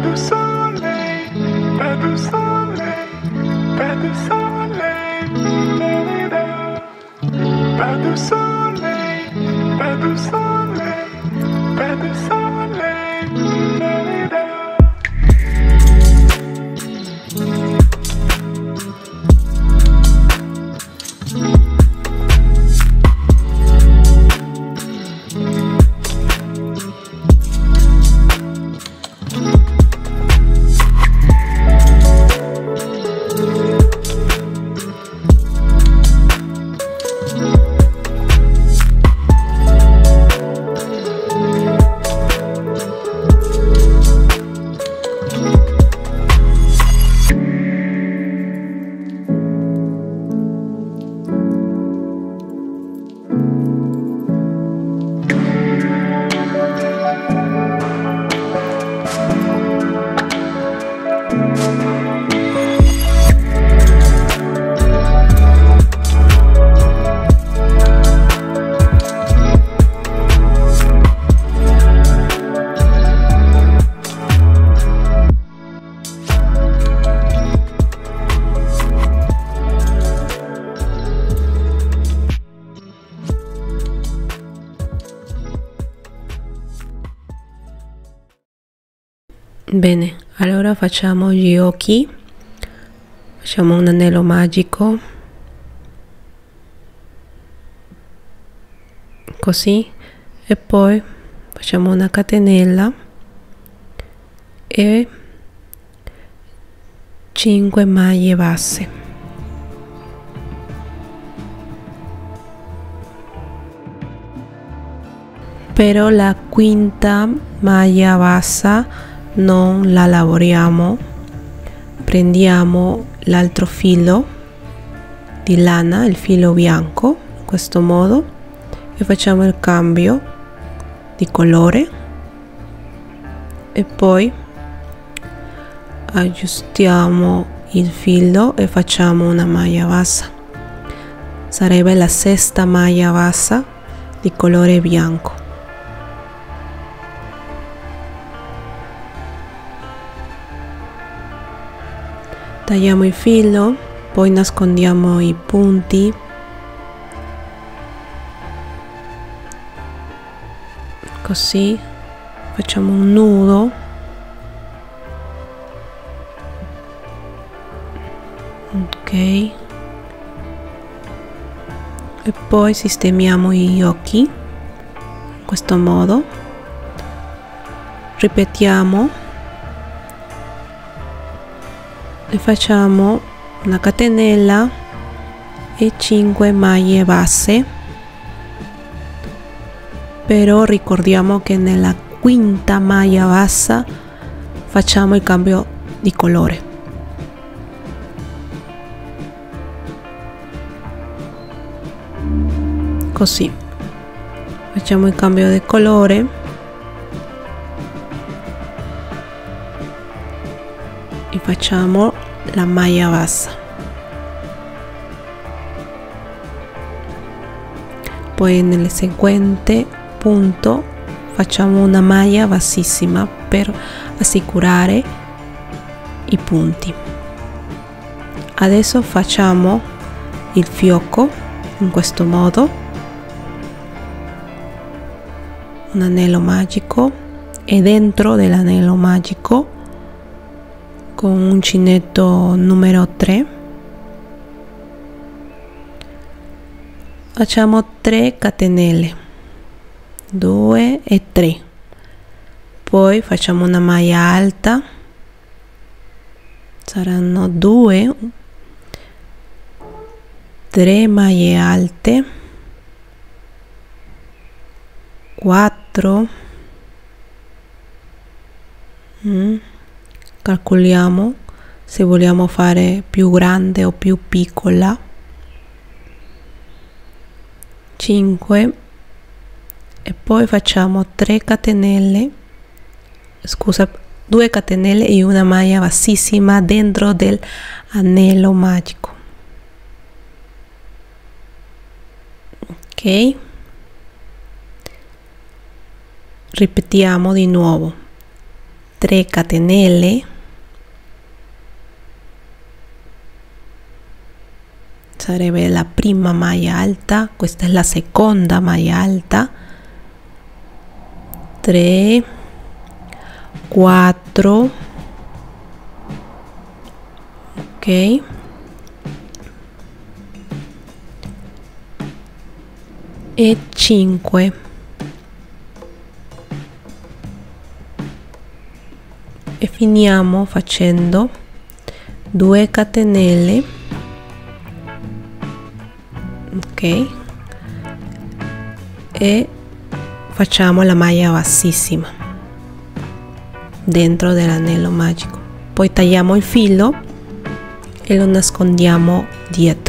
du soleil, pas du soleil, pas du soleil, la-di-da. Pas du soleil, pas du soleil, pas du soleil, la-di-da. Bene, allora facciamo gli occhi, facciamo un anello magico, così, e poi facciamo una catenella e 5 maglie basse. Però la quinta maglia bassa non la lavoriamo, prendiamo l'altro filo di lana, il filo bianco, in questo modo, e facciamo il cambio di colore e poi aggiustiamo il filo e facciamo una maglia bassa. Sarebbe la sesta maglia bassa di colore bianco. Tagliamo il filo, poi nascondiamo i punti, così facciamo un nudo, ok, e poi sistemiamo gli occhi in questo modo, ripetiamo e facciamo una catenella e 5 maglie basse, però ricordiamo che nella quinta maglia bassa facciamo il cambio di colore. Così facciamo il cambio di colore e facciamo la maglia bassa, poi nel seguente punto facciamo una maglia bassissima per assicurare i punti. Adesso facciamo il fiocco in questo modo, un anello magico, e dentro dell'anello magico con un uncinetto numero 3 facciamo 3 catenelle, 2 e 3, poi facciamo una maglia alta, saranno 2, 3 maglie alte, 4, calcoliamo se vogliamo fare più grande o più piccola, 5, e poi facciamo 3 catenelle, scusa, 2 catenelle e una maglia bassissima dentro dell'anello magico. Ok, ripetiamo di nuovo: 3 catenelle, sarebbe la prima maglia alta, questa è la seconda maglia alta, 3, 4, ok, e 5. E finiamo facendo 2 catenelle, ok, e facciamo la maglia bassissima dentro dell'anello magico, poi tagliamo il filo e lo nascondiamo dietro.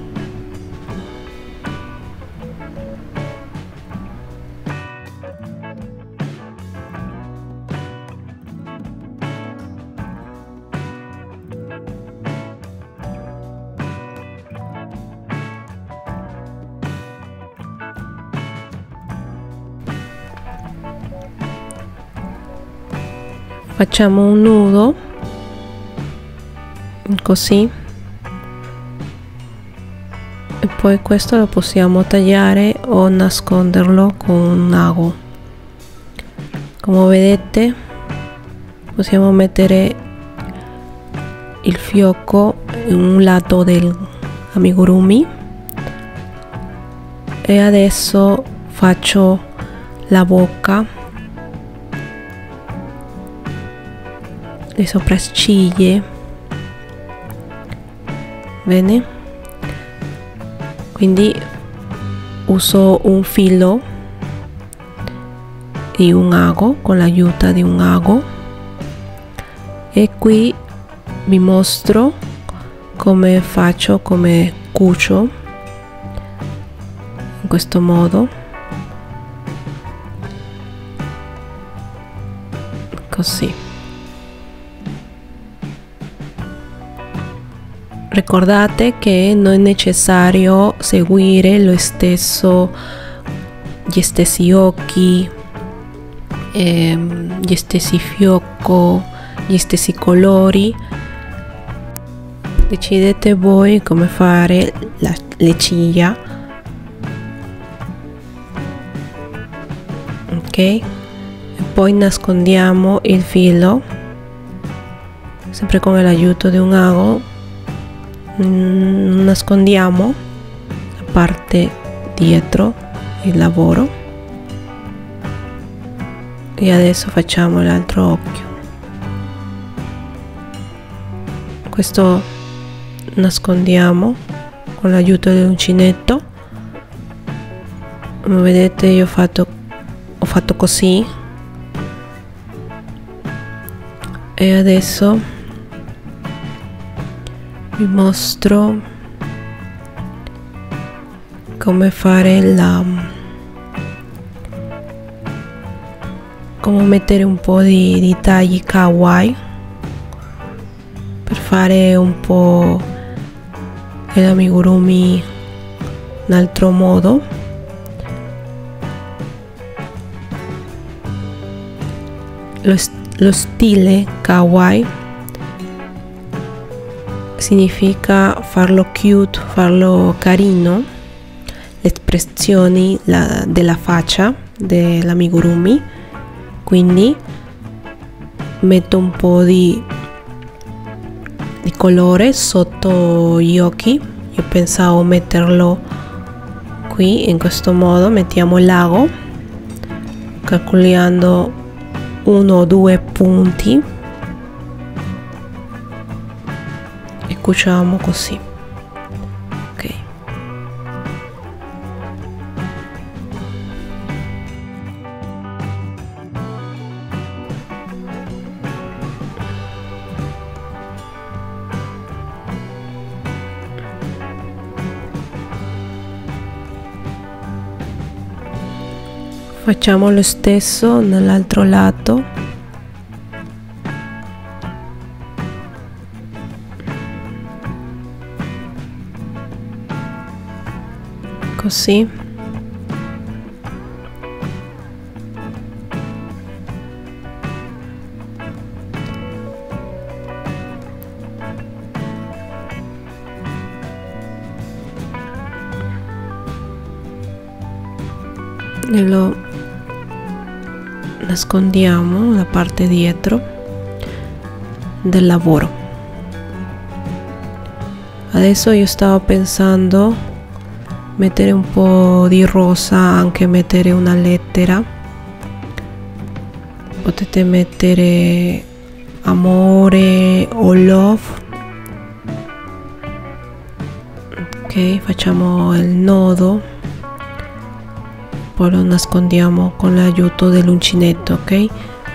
Facciamo un nudo così e poi questo lo possiamo tagliare o nasconderlo con un ago. Come vedete possiamo mettere il fiocco in un lato del amigurumi e adesso faccio la bocca, le sopracciglia, bene, quindi uso un filo e un ago, con l'aiuto di un ago, e qui vi mostro come faccio, come cucio in questo modo, così. Ricordate che non è necessario seguire lo stesso, gli stessi occhi, gli stessi fiocco, gli stessi colori. Decidete voi come fare le ciglia, ok? E poi nascondiamo il filo sempre con l'aiuto di un ago. Nascondiamo la parte dietro il lavoro e adesso facciamo l'altro occhio. Questo nascondiamo con l'aiuto di uncinetto. Come vedete io ho fatto così e adesso vi mostro come fare come mettere un po' di tagli kawaii per fare un po' l'amigurumi in altro modo. Lo stile kawaii significa farlo cute, farlo carino, le espressioni della faccia dell'amigurumi, quindi metto un po' di colore sotto gli occhi. Io pensavo metterlo qui in questo modo, mettiamo il lago calcolando 1 o 2 punti e cuciamo così, ok. Facciamo lo stesso nell'altro lato, così. e lo nascondiamo nella parte dietro del lavoro. Adesso io stavo pensando mettere un po' di rosa, anche mettere una lettera. Potete mettere amore o love. Ok, facciamo il nodo, poi lo nascondiamo con l'aiuto dell'uncinetto, ok?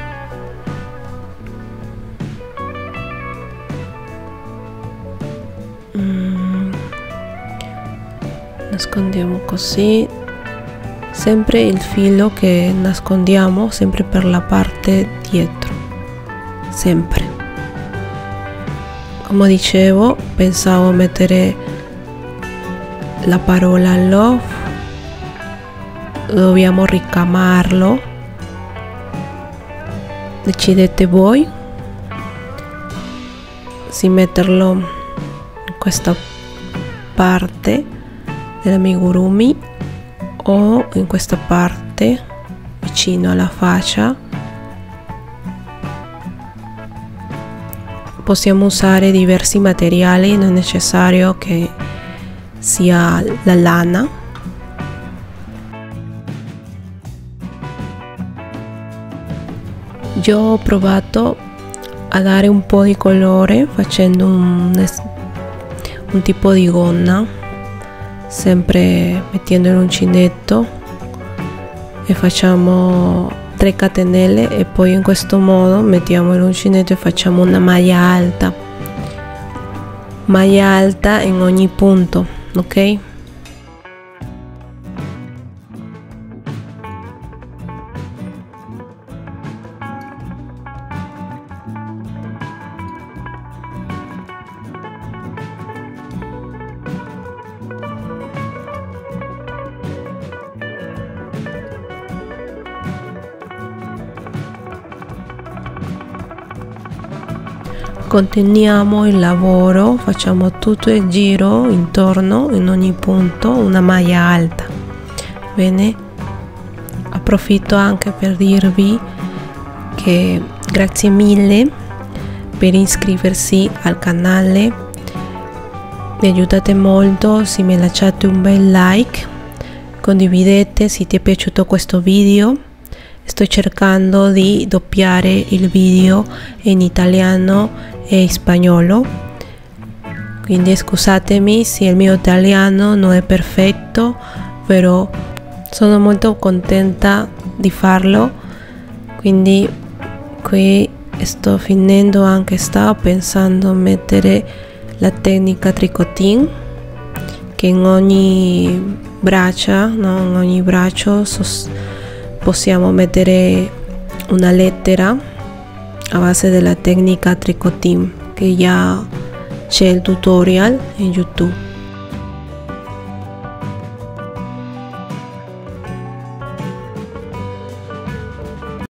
Nascondiamo così, sempre il filo che nascondiamo sempre per la parte dietro, sempre. Come dicevo, pensavo mettere la parola love, dobbiamo ricamarlo, decidete voi se metterlo in questa parte dell'amigurumi o in questa parte vicino alla faccia. Possiamo usare diversi materiali, non è necessario che sia la lana. Io ho provato a dare un po' di colore facendo un tipo di gonna, sempre mettendo l'uncinetto, e facciamo 3 catenelle e poi in questo modo mettiamo l'uncinetto e facciamo una maglia alta in ogni punto, ok? Continuiamo il lavoro, facciamo tutto il giro intorno, in ogni punto una maglia alta. Bene, approfitto anche per dirvi che grazie mille per iscriversi al canale, mi aiutate molto se mi lasciate un bel like, condividete se ti è piaciuto questo video. Sto cercando di doppiare il video in italiano e spagnolo, quindi scusatemi se il mio italiano non è perfetto, però sono molto contenta di farlo. Quindi qui sto finendo, anche stavo pensando a mettere la tecnica tricotin, che in ogni braccia, no? In ogni braccio possiamo mettere una lettera a base della tecnica tricotin, che già c'è il tutorial in YouTube.